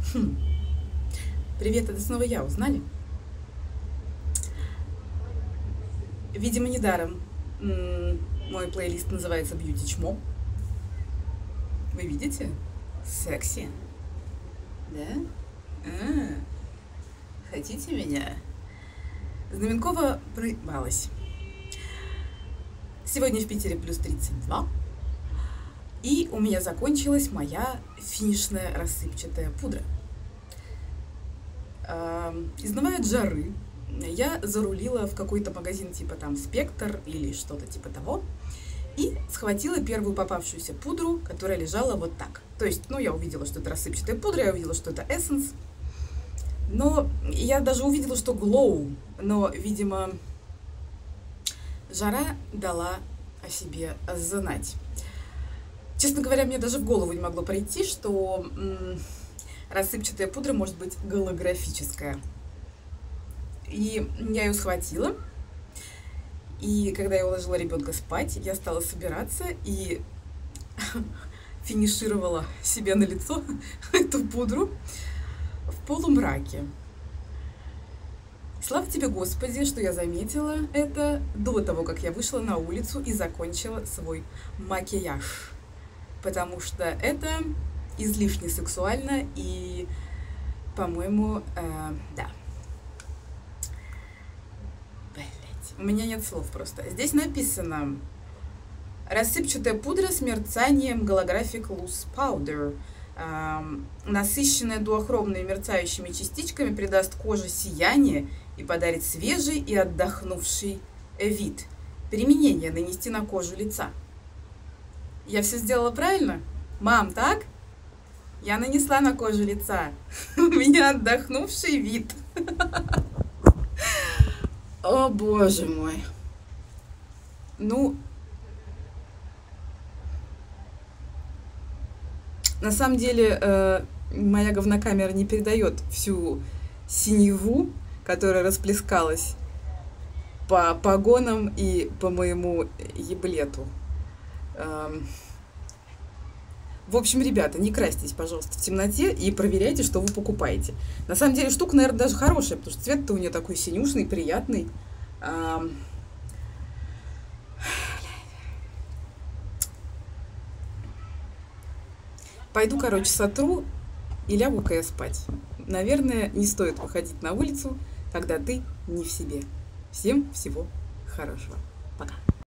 Хм. Привет, это снова я, узнали? Видимо, недаром мой плейлист называется Beauty Чмо. Вы видите? Секси. Да? А, хотите меня? Знаменкова проебалась. Сегодня в Питере плюс 32. И у меня закончилась моя финишная рассыпчатая пудра. Изнывая от жары, я зарулила в какой-то магазин типа там Спектр или что-то типа того и схватила первую попавшуюся пудру, которая лежала вот так. То есть, я увидела, что это рассыпчатая пудра, я увидела, что это эссенс, но я даже увидела, что glow, но, видимо, жара дала о себе знать. Честно говоря, мне даже в голову не могло прийти, что рассыпчатая пудра может быть голографическая. И я ее схватила, и когда я уложила ребенка спать, я стала собираться и финишировала себе на лицо эту пудру в полумраке. Слава тебе, Господи, что я заметила это до того, как я вышла на улицу и закончила свой макияж. Потому что это излишне сексуально и, по-моему, да. Блять, у меня нет слов просто. Здесь написано: рассыпчатая пудра с мерцанием Holographic Loose Powder. Насыщенная дуохромными мерцающими частичками придаст коже сияние и подарит свежий и отдохнувший вид. Применение: нанести на кожу лица. Я все сделала правильно? Мам, так? Я нанесла на кожу лица. У меня отдохнувший вид. О, боже мой. На самом деле, моя говнокамера не передает всю синеву, которая расплескалась по погонам и по моему еблету. В общем, ребята, не красьтесь, пожалуйста, в темноте и проверяйте, что вы покупаете. На самом деле, штука, наверное, даже хорошая, потому что цвет-то у нее такой синюшный, приятный. Пойду, короче, сотру и лягу-ка я спать. Наверное, не стоит выходить на улицу, когда ты не в себе. Всем всего хорошего.